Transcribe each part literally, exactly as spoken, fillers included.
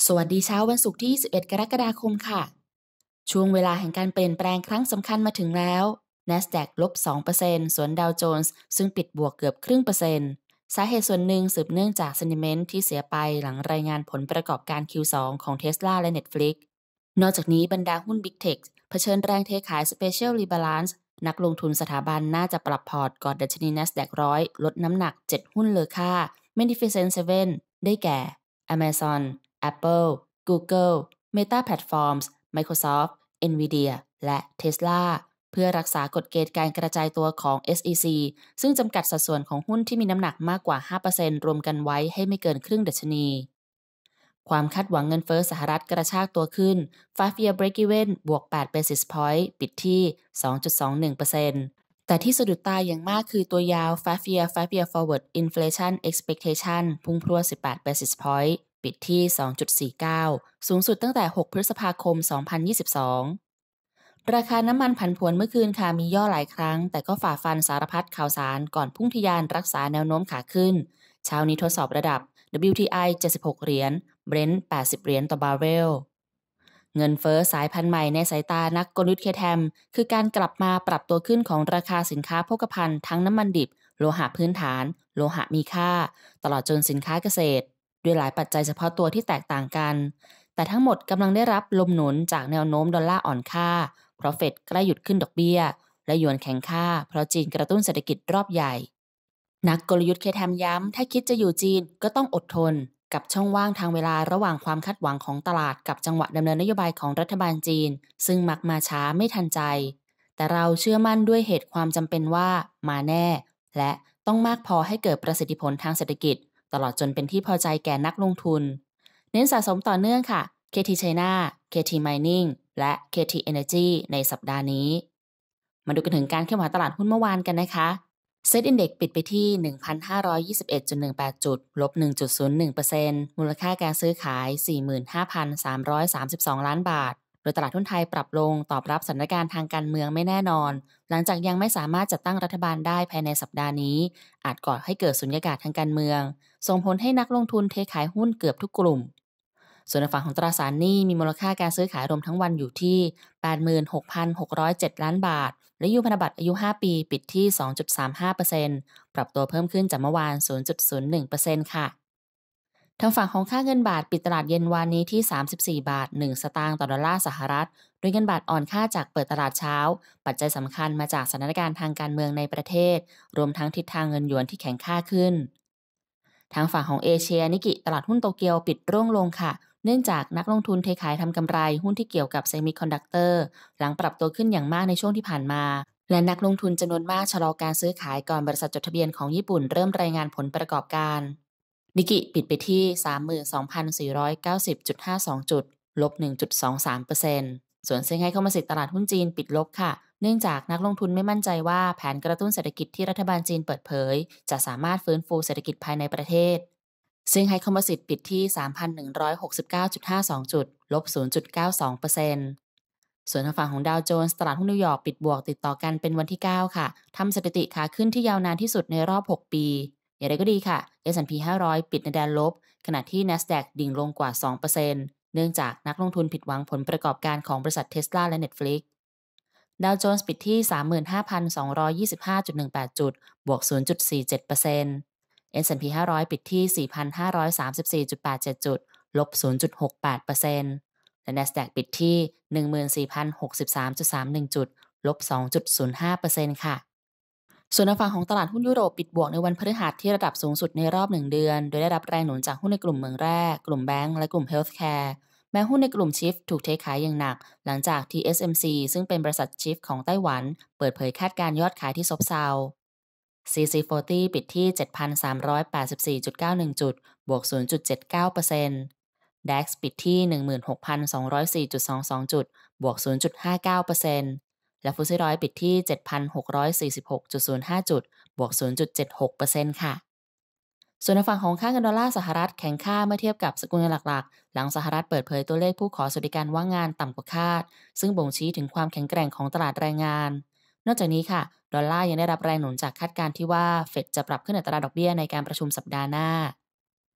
สวัสดีเช้าวันศุกร์ที่ยี่สิบเอ็ดกรกฎาคมค่ะช่วงเวลาแห่งการเปลี่ยนแปลงครั้งสำคัญมาถึงแล้ว NASDAQ ลบ สองเปอร์เซ็นต์ ส่วน Dow Jones ซึ่งปิดบวกเกือบครึ่งเปอร์เซ็นต์สาเหตุส่วนหนึ่งสืบเนื่องจาก sentiment ที่เสียไปหลังรายงานผลประกอบการ คิว ทู ของ Tesla และ Netflix นอกจากนี้บรรดาหุ้น Big Tech เผชิญแรงเทขาย Special Rebalance นักลงทุนสถาบันน่าจะปรับพอร์ตก่อนดัชนี NASDAQ หนึ่งร้อยลดน้ำหนักเจ็ดหุ้นเลอค่า Magnificent เซเว่น ได้แก่ Amazon Apple Google Meta Platforms Microsoft Nvidia และ Tesla เพื่อรักษากฎเกณฑ์การกระจายตัวของ เอส อี ซี ซึ่งจำกัดสัดส่วนของหุ้นที่มีน้ำหนักมากกว่า ห้าเปอร์เซ็นต์ รวมกันไว้ให้ไม่เกินครึ่งดัชนีความคาดหวังเงินเฟ้อสหรัฐกระชากตัวขึ้น five year break-even บวกแปด basis point ปิดที่ สองจุดสองหนึ่งเปอร์เซ็นต์ แต่ที่สะดุดตาอย่างมากคือตัวยาว five year five year forward inflation expectation พุ่งพรวดสิบแปด basis point ปิดที่ สองจุดสี่เก้า สูงสุดตั้งแต่ หก พฤษภาคม สองพันยี่สิบสอง ราคาน้ำมันผันผวนเมื่อคืนค่ะมีย่อหลายครั้งแต่ก็ฝ่าฟันสารพัดข่าวสารก่อนพุ่งทะยานรักษาแนวโน้มขาขึ้นเช้านี้ทดสอบระดับ ดับเบิลยู ที ไอ เจ็ดสิบหกเหรียญ Brent แปดสิบเหรียญต่อบาร์เรลเงินเฟ้อสายพันธุ์ใหม่ในสายตานักกลยุทธ์ เค ที อี เอ็ม คือการกลับมาปรับตัวขึ้นของราคาสินค้าโภคภัณฑ์ทั้งน้ำมันดิบโลหะพื้นฐานโลหะมีค่าตลอดจนสินค้าเกษตรด้วยหลายปัจจัยเฉพาะตัวที่แตกต่างกันแต่ทั้งหมดกำลังได้รับลมหนุนจากแนวโน้มดอลลาร์อ่อนค่าเพราะเฟดใกล้หยุดขึ้นดอกเบี้ยและหยวนแข็งค่าเพราะจีนกระตุ้นเศรษฐกิจรอบใหญ่นักกลยุทธ์ เค ที อี เอ็ม ย้ำถ้าคิดจะอยู่จีนก็ต้องอดทนกับช่องว่างทางเวลาระหว่างความคาดหวังของตลาดกับจังหวะดำเนินนโยบายของรัฐบาลจีนซึ่งมักมาช้าไม่ทันใจแต่เราเชื่อมั่นด้วยเหตุความจำเป็นว่ามาแน่และต้องมากพอให้เกิดประสิทธิผลทางเศรษฐกิจตลอดจนเป็นที่พอใจแก่นักลงทุนเน้นสะสมต่อเนื่องค่ะ เค ที China เค ที Mining และ เค ที Energy ในสัปดาห์นี้มาดูกันถึงการเคลื่อนไหวตลาดหุ้นเมื่อวานกันนะคะเซ็ตอินเด็กซ์ปิดไปที่ หนึ่งพันห้าร้อยยี่สิบเอ็ดจุดหนึ่งแปด จุดลบ หนึ่งจุดศูนย์หนึ่งเปอร์เซ็นต์ มูลค่าการซื้อขาย สี่หมื่นห้าพันสามร้อยสามสิบสอง ล้านบาทโดยตลาดหุ้นไทยปรับลงตอบรับสถานการณ์ทางการเมืองไม่แน่นอนหลังจากยังไม่สามารถจัดตั้งรัฐบาลได้ภายในสัปดาห์นี้อาจก่อให้เกิดสุญญากาศทางการเมืองส่งผลให้นักลงทุนเทขายหุ้นเกือบทุกกลุ่มส่วนในฝั่งของตราสารหนี้มีมูลค่าการซื้อขายรวมทั้งวันอยู่ที่ แปดหมื่นหกพันหกร้อยเจ็ด ล้านบาทและยูพันธบัตรอายุห้าปีปิดที่ สองจุดสามห้าเปอร์เซ็นต์ ปรับตัวเพิ่มขึ้นจากเมื่อวาน ศูนย์จุดศูนย์หนึ่งเปอร์เซ็นต์ ค่ะทางฝั่งของค่าเงินบาทปิดตลาดเย็นวานนี้ที่สามสิบสี่บาทหนึ่งสตางค์ต่อดอลลาร์สหรัฐโดยเงินบาทอ่อนค่าจากเปิดตลาดเช้าปัจจัยสำคัญมาจากสถานการณ์ทางการเมืองในประเทศรวมทั้งทิศทางเงินหยวนที่แข็งค่าขึ้นทางฝั่งของเอเชียนิกิตลาดหุ้นโตเกียวปิดร่วงลงค่ะเนื่องจากนักลงทุนเทขายทำกำไรหุ้นที่เกี่ยวกับเซมิคอนดักเตอร์หลังปรับตัวขึ้นอย่างมากในช่วงที่ผ่านมาและนักลงทุนจำนวนมากชะลอการซื้อขายก่อนบริษัทจดทะเบียนของญี่ปุ่นเริ่มรายงานผลประกอบการนิกิปิดไปที่ สามหมื่นสองพันสี่ร้อยเก้าสิบจุดห้าสอง จุดลบ หนึ่งจุดสองสามเปอร์เซ็นต์ ส่วนเซี่ยงไฮ้คอมโพสิตตลาดหุ้นจีนปิดลบค่ะเนื่องจากนักลงทุนไม่มั่นใจว่าแผนกระตุ้นเศรษฐกิจที่รัฐบาลจีนเปิดเผยจะสามารถฟื้นฟูเศรษฐกิจภายในประเทศเซี่ยงไฮ้คอมโพสิตปิดที่ สามพันหนึ่งร้อยหกสิบเก้าจุดห้าสอง จุดลบ ศูนย์จุดเก้าสองเปอร์เซ็นต์ ส่วนทางฝั่งของดาวโจนส์ตลาดหุ้นนิวยอร์กปิดบวกติดต่อกันเป็นวันที่เก้าค่ะทำสถิติขาขึ้นที่ยาวนานที่สุดในรอบหกปีอย่างไรก็ดีค่ะ เอส แอนด์ พี ห้าร้อยปิดในแดนลบขณะที่ NASDAQ ดิ่งลงกว่า สองเปอร์เซ็นต์ เนื่องจากนักลงทุนผิดหวังผลประกอบการของบริษัท Tesla และ Netflix ดาวโจนส์ปิดที่ สามหมื่นห้าพันสองร้อยยี่สิบห้าจุดหนึ่งแปด จุดบวก ศูนย์จุดสี่เจ็ดเปอร์เซ็นต์ เอส แอนด์ พี ห้าร้อยปิดที่ สี่พันห้าร้อยสามสิบสี่จุดแปดเจ็ด จุดลบ ศูนย์จุดหกแปดเปอร์เซ็นต์ และ NASDAQ ปิดที่ หนึ่งหมื่นสี่พันหกสิบสามจุดสามหนึ่ง จุดลบ สองจุดศูนย์ห้าเปอร์เซ็นต์ ค่ะส่วนในฝั่งของตลาดหุ้นยุโรปปิดบวกในวันพฤหัสที่ระดับสูงสุดในรอบหนึ่งเดือนโดยได้รับแรงหนุนจากหุ้นในกลุ่มเมืองแร่กลุ่มแบงก์และกลุ่มเฮลท์แคร์แม้หุ้นในกลุ่มชิฟถูกเทขายอย่างหนักหลังจาก ที เอส เอ็ม ซี ซึ่งเป็นบริษัทชิฟของไต้หวันเปิดเผยคาดการณ์ยอดขายที่ซบเซา ซี ซี สี่สิบ ปิดที่ เจ็ดพันสามร้อยแปดสิบสี่จุดเก้าหนึ่ง จุดบวก ศูนย์จุดเจ็ดเก้าเปอร์เซ็นต์ ดัค ปิดที่ หนึ่งหมื่นหกพันสองร้อยสี่จุดสองสอง จุดบวก ศูนย์จุดห้าเก้าเปอร์เซ็นต์ และฟุตซี่ร้อยปิดที่ เจ็ดพันหกร้อยสี่สิบหกจุดศูนย์ห้า จุดบวก ศูนย์จุดเจ็ดหกเปอร์เซ็นต์ ค่ะส่วนในฝั่งของค่าเงินดอลลาร์สหรัฐแข็งค่าเมื่อเทียบกับสกุลเงินหลักๆหลังสหรัฐเปิดเผยตัวเลขผู้ขอสวัสดิการว่างงานต่ำกว่าคาดซึ่งบ่งชี้ถึงความแข็งแกร่งของตลาดแรงงานนอกจากนี้ค่ะดอลลาร์ยังได้รับแรงหนุนจากคาดการณ์ที่ว่าเฟดจะปรับขึ้นอัตราดอกเบี้ยในการประชุมสัปดาห์หน้า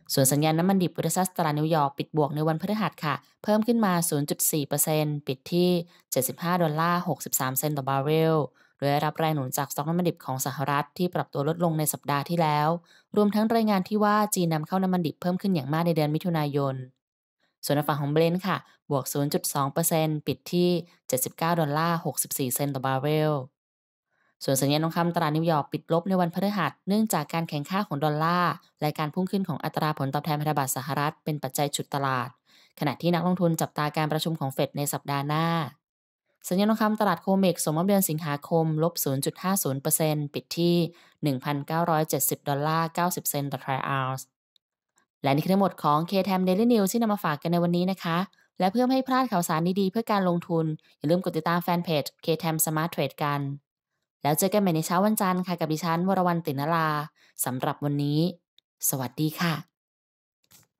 ส่วนสัญญาณน้ำมันดิบ West Texas ตลาดนิวยอร์กปิดบวกในวันพฤหัสค่ะเพิ่มขึ้นมา ศูนย์จุดสี่เปอร์เซ็นต์ ปิดที่ เจ็ดสิบห้าดอลลาร์หกสิบสามเซนต์ต่อบาร์เรลโดยได้รับแรงหนุนจากสต็อกน้ำมันดิบของสหรัฐที่ปรับตัวลดลงในสัปดาห์ที่แล้วรวมทั้งรายงานที่ว่าจีนนำเข้าน้ำมันดิบเพิ่มขึ้นอย่างมากในเดือนมิถุนายนส่วนในฝั่งของเบรนท์ค่ะบวก ศูนย์จุดสองเปอร์เซ็นต์ ปิดที่ เจ็ดสิบเก้าดอลลาร์หกสิบสี่เซนต์ต่อบาร์เรลส่วนสัญญาณทองคำตลาดนิวยอร์กปิดลบในวันพฤหัสเนื่องจากการแข่งข้าของดอลลาร์และการพุ่งขึ้นของอัตราผลตอบแทนพันธบัตรสหรัฐเป็นปัจจัยฉุดตลาดขณะที่นักลงทุนจับตาการประชุมของเฟดในสัปดาห์หน้าสัญญาณทองคำตลาดโคเมกส่งมอบเดือนสิงหาคมลบ ศูนย์จุดห้าศูนย์เปอร์เซ็นต์ ปิดที่ หนึ่งพันเก้าร้อยเจ็ดสิบดอลลาร์เก้าสิบเซนต์ต่อทรัลออนซ์และนี่คือทั้งหมดของ K-ที เอ เอ็ม Daily News ที่นำมาฝากกันในวันนี้นะคะและเพื่อไม่ให้พลาดข่าวสารดีๆเพื่อการลงทุนอย่าลืมกดติดตามแฟนเพจ K-ที เอ เอ็ม Smart Trade กันแล้วเจอกันใหม่ในเช้าวันจันทร์ค่ะกับดิฉันวรวรรณ ติณราสำหรับวันนี้สวัสดีค่ะ